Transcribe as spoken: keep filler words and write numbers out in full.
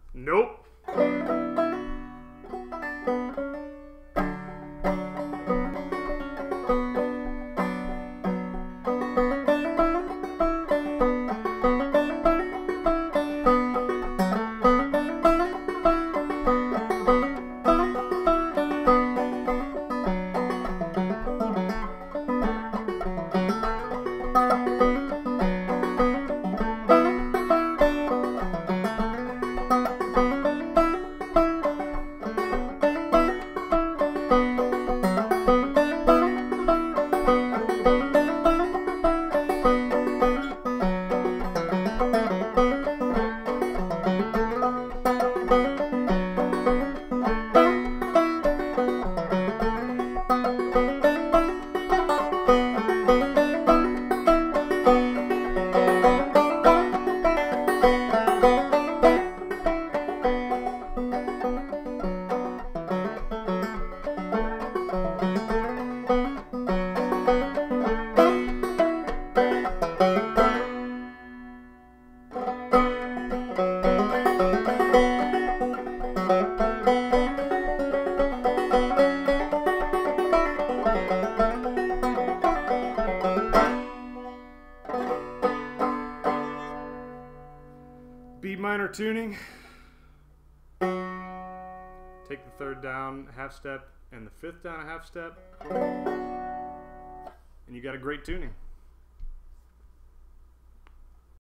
Nope. B minor tuning. Take the third down a half step and the fifth down a half step, and you got a great tuning.